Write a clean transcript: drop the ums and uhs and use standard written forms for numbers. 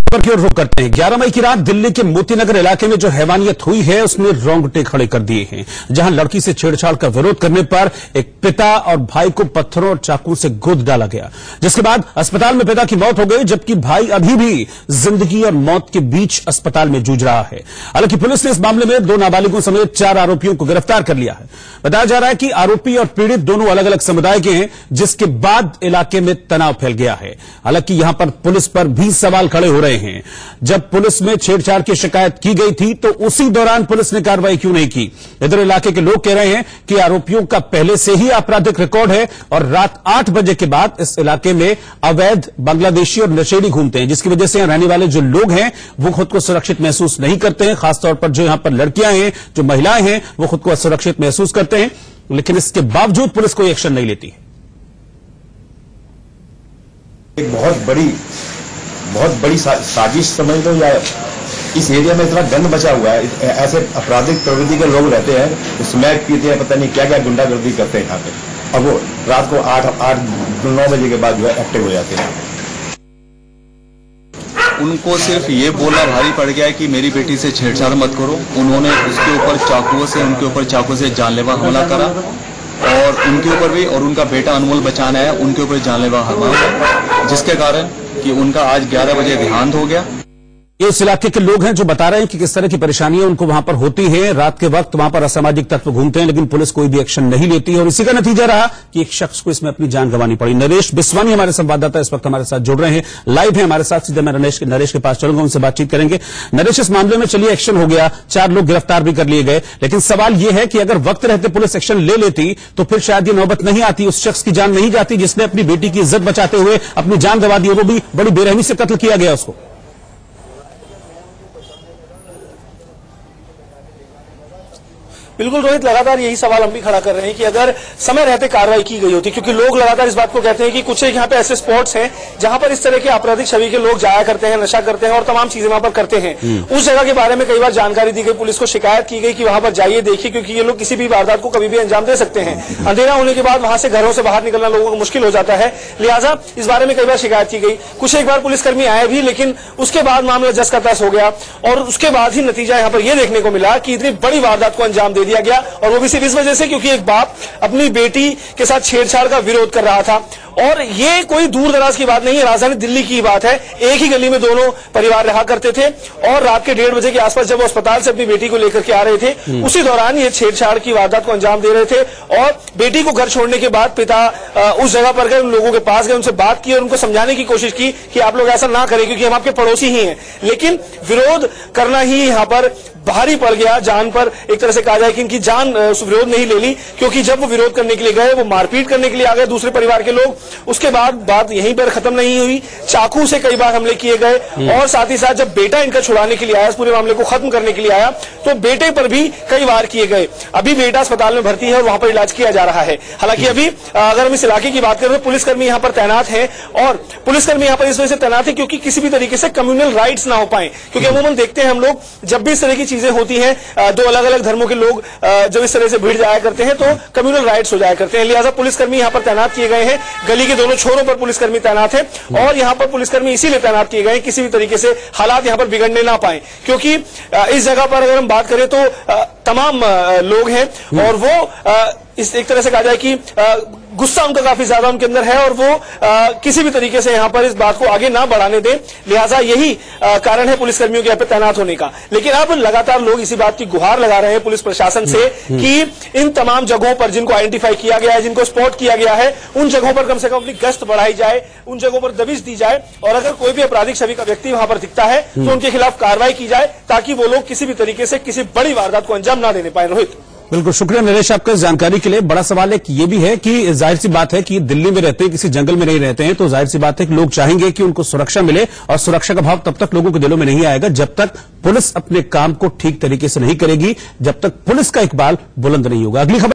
की ओर रुख करते हैं। 11 मई की रात दिल्ली के मोतीनगर इलाके में जो हैवानियत हुई है उसने रोंगटे खड़े कर दिए हैं, जहां लड़की से छेड़छाड़ का विरोध करने पर एक पिता और भाई को पत्थरों और चाकू से गोद डाला गया, जिसके बाद अस्पताल में पिता की मौत हो गई, जबकि भाई अभी भी जिंदगी और मौत के बीच अस्पताल में जूझ रहा है। हालांकि पुलिस ने इस मामले में 2 नाबालिगों समेत 4 आरोपियों को गिरफ्तार कर लिया है। बताया जा रहा है कि आरोपी और पीड़ित दोनों अलग अलग समुदाय के हैं, जिसके बाद इलाके में तनाव फैल गया है। हालांकि यहां पर पुलिस पर भी सवाल खड़े हो रहे हैं। जब पुलिस में छेड़छाड़ की शिकायत की गई थी तो उसी दौरान पुलिस ने कार्रवाई क्यों नहीं की? इधर इलाके के लोग कह रहे हैं कि आरोपियों का पहले से ही आपराधिक रिकॉर्ड है और रात 8 बजे के बाद इस इलाके में अवैध बांग्लादेशी और नशेड़ी घूमते हैं, जिसकी वजह से यहां रहने वाले जो लोग हैं वो खुद को सुरक्षित महसूस नहीं करते हैं। खासतौर पर जो यहां पर लड़कियां हैं, जो महिलाएं हैं, वो खुद को असुरक्षित महसूस करते हैं, लेकिन इसके बावजूद पुलिस कोई एक्शन नहीं लेती है। एक बहुत बड़ी साजिश समझ लो, या इस एरिया में इतना गंद बचा हुआ है, ऐसे आपराधिक प्रवृत्ति के लोग रहते हैं, स्मैक पीते हैं, पता नहीं क्या क्या गुंडागर्दी करते हैं यहाँ पे। अब वो रात को 8-9 बजे के बाद जो है एक्टिव हो जाते हैं। उनको सिर्फ ये बोलना भारी पड़ गया है कि मेरी बेटी से छेड़छाड़ मत करो। उन्होंने उसके ऊपर उनके ऊपर चाकू से जानलेवा हमला करा और उनके ऊपर भी, और उनका बेटा अनमोल बचाना है, उनके ऊपर जानलेवा हमला, जिसके कारण कि उनका आज 11 बजे देहांत हो गया। ये इस इलाके के लोग हैं जो बता रहे हैं कि किस तरह की परेशानियां उनको वहां पर होती हैं। रात के वक्त वहां पर असामाजिक तत्व घूमते हैं, लेकिन पुलिस कोई भी एक्शन नहीं लेती है और इसी का नतीजा रहा कि एक शख्स को इसमें अपनी जान गंवानी पड़ी। नरेश बिस्वानी हमारे संवाददाता इस वक्त हमारे साथ जुड़ रहे हैं, लाइव है हमारे साथ। सीधे मैं नरेश के पास चलूंगा, उनसे बातचीत करेंगे। नरेश, इस मामले में चलिए एक्शन हो गया, 4 लोग गिरफ्तार भी कर लिए गए, लेकिन सवाल यह है कि अगर वक्त रहते पुलिस एक्शन ले लेती तो फिर शायद ये नौबत नहीं आती, उस शख्स की जान नहीं जाती जिसने अपनी बेटी की इज्जत बचाते हुए अपनी जान गंवा दी, वो भी बड़ी बेरहमी से कत्ल किया गया उसको। बिल्कुल रोहित, लगातार यही सवाल हम भी खड़ा कर रहे हैं कि अगर समय रहते कार्रवाई की गई होती, क्योंकि लोग लगातार इस बात को कहते हैं कि कुछ एक यहाँ पे ऐसे स्पॉट्स हैं जहां पर इस तरह के आपराधिक छवि के लोग जाया करते हैं, नशा करते हैं और तमाम चीजें वहां पर करते हैं। उस जगह के बारे में कई बार जानकारी दी गई, पुलिस को शिकायत की गई कि वहां पर जाइए, देखिए, क्योंकि ये लोग किसी भी वारदात को कभी भी अंजाम दे सकते हैं। अंधेरा होने के बाद वहां से घरों से बाहर निकलना लोगों को मुश्किल हो जाता है, लिहाजा इस बारे में कई बार शिकायत की गई। कुछ एक बार पुलिसकर्मी आए भी, लेकिन उसके बाद मामला जस का तस हो गया और उसके बाद ही नतीजा यहाँ पर यह देखने को मिला कि इतनी बड़ी वारदात को अंजाम दे दिया गया, और सिर्फ इस वजह से क्योंकि एक बाप अपनी बेटी के साथ छेड़छाड़ का विरोध कर रहा था। और ये कोई दूर दराज की बात नहीं है, राजधानी दिल्ली की बात है। एक ही गली में दोनों परिवार रहा करते थे और रात के 1:30 बजे के आसपास जब वो अस्पताल से अपनी बेटी को लेकर के आ रहे थे, उसी दौरान ये छेड़छाड़ की वारदात को अंजाम दे रहे थे। और बेटी को घर छोड़ने के बाद पिता उस जगह पर गए, उन लोगों के पास गए, उनसे बात की और उनको समझाने की कोशिश की कि आप लोग ऐसा ना करें क्योंकि हम आपके पड़ोसी ही हैं, लेकिन विरोध करना ही यहाँ पर भारी पड़ गया। जान पर एक तरह से कहा जाए कि इनकी जान विरोध नहीं ले ली, क्योंकि जब वो विरोध करने के लिए गए, वो मारपीट करने के लिए आ गए दूसरे परिवार के लोग। उसके बाद बात यहीं पर खत्म नहीं हुई, चाकू से कई बार हमले किए गए और साथ ही साथ जब बेटा इनका छुड़ाने के लिए आया, इस पूरे मामले को खत्म करने के लिए आया, तो बेटे पर भी कई वार किए गए। अभी बेटा अस्पताल में भर्ती है और वहां पर इलाज किया जा रहा है। हालांकि अभी अगर हम इस इलाके की बात करें तो पुलिसकर्मी यहाँ पर तैनात है, और पुलिसकर्मी यहाँ पर इस वजह से तैनात है क्योंकि किसी भी तरीके से कम्युनल राइट्स ना हो पाए। क्योंकि अमूमन देखते हैं हम लोग, जब भी इस तरह की चीजें होती हैं, 2 अलग अलग धर्मों के लोग जब इस तरह से भीड़ जाया करते हैं तो कम्युनल राइट्स हो जाया करते हैं, लिहाजा पुलिसकर्मी यहाँ पर तैनात किए गए हैं। गली के दोनों छोरों पर पुलिसकर्मी तैनात है और यहाँ पर पुलिसकर्मी इसीलिए तैनात किए गए हैं किसी भी तरीके से हालात यहाँ पर बिगड़ने ना पाए, क्योंकि इस जगह पर अगर हम बात करें तो तमाम लोग हैं और वो इस एक तरह से कहा जाए कि गुस्सा उनका काफी ज्यादा उनके अंदर है और वो किसी भी तरीके से यहाँ पर इस बात को आगे ना बढ़ाने दें, लिहाजा यही कारण है पुलिसकर्मियों के यहाँ पे तैनात होने का। लेकिन अब लगातार लोग इसी बात की गुहार लगा रहे हैं पुलिस प्रशासन से कि इन तमाम जगहों पर जिनको आइडेंटिफाई किया गया है, जिनको स्पॉट किया गया है, उन जगहों पर कम से कम अपनी गश्त बढ़ाई जाए, उन जगहों पर दबिश दी जाए और अगर कोई भी आपराधिक छवि का व्यक्ति वहां पर दिखता है तो उनके खिलाफ कार्रवाई की जाए, ताकि वो लोग किसी भी तरीके से किसी बड़ी वारदात को अंजाम ना देने पाए। रोहित, बिल्कुल शुक्रिया नरेश आपका इस जानकारी के लिए। बड़ा सवाल एक ये भी है कि जाहिर सी बात है कि दिल्ली में रहते हैं, किसी जंगल में नहीं रहते हैं, तो जाहिर सी बात है कि लोग चाहेंगे कि उनको सुरक्षा मिले और सुरक्षा का भाव तब तक लोगों के दिलों में नहीं आएगा जब तक पुलिस अपने काम को ठीक तरीके से नहीं करेगी, जब तक पुलिस का इकबाल बुलंद नहीं होगा। अगली खबर